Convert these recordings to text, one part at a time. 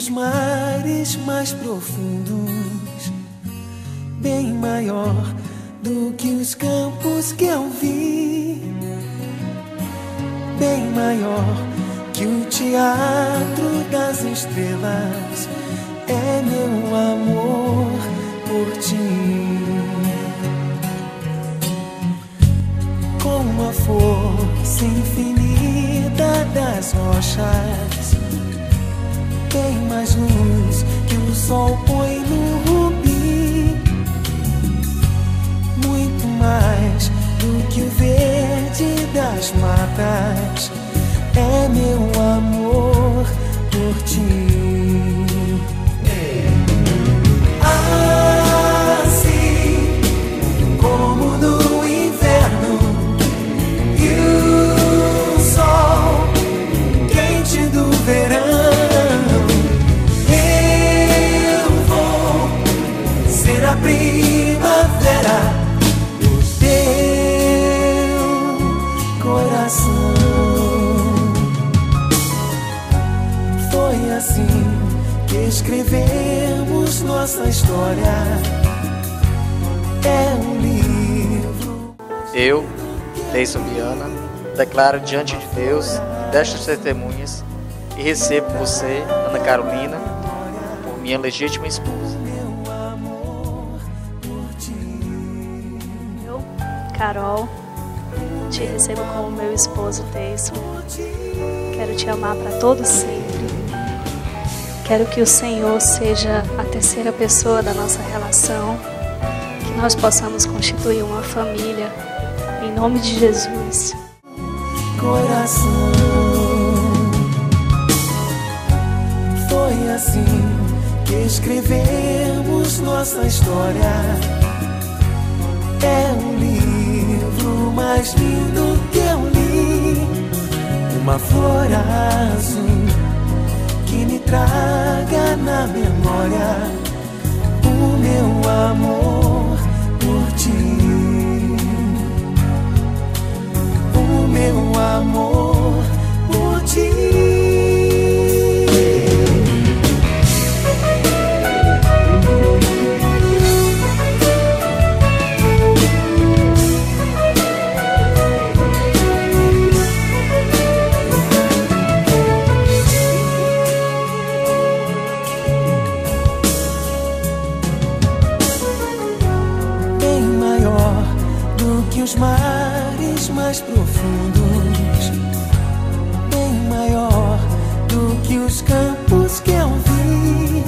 os mares mais profundos, bem maior do que os campos que eu vi, bem maior que o teatro das estrelas. É meu amor por ti. Com a força infinita das rochas, tem mais luz que o sol põe no rubi, muito mais do que o verde das matas. É meu amor por ti. Assim como no inverno e o sol quente do verão, eu vou ser a primavera do teu coração. Foi assim que escrevemos nossa história. É um livro. Eu, Deison Viana, declaro diante de Deus e destas testemunhas e recebo você, Ana Carolina, por minha legítima esposa. Eu, Carol, te recebo como meu esposo, Deison. Quero te amar para todo sempre. Quero que o Senhor seja a terceira pessoa da nossa relação, que nós possamos constituir uma família, em nome de Jesus. Coração, foi assim que escrevemos nossa história. É um livro mais lindo que eu li, uma flor azul que me traga na memória o meu amor por ti, o meu amor por ti. Os mares mais profundos, bem maior do que os campos que eu vi,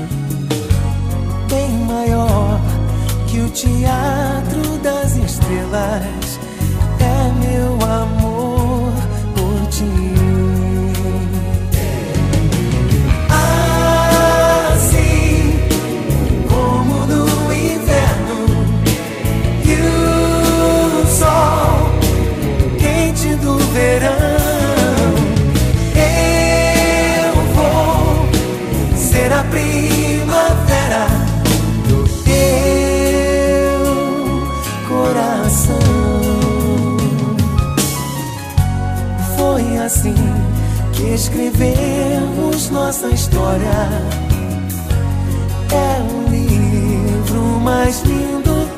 bem maior que o teatro das estrelas. É meu amor por ti. A primavera do teu coração. Foi assim que escrevemos nossa história. É um livro mais lindo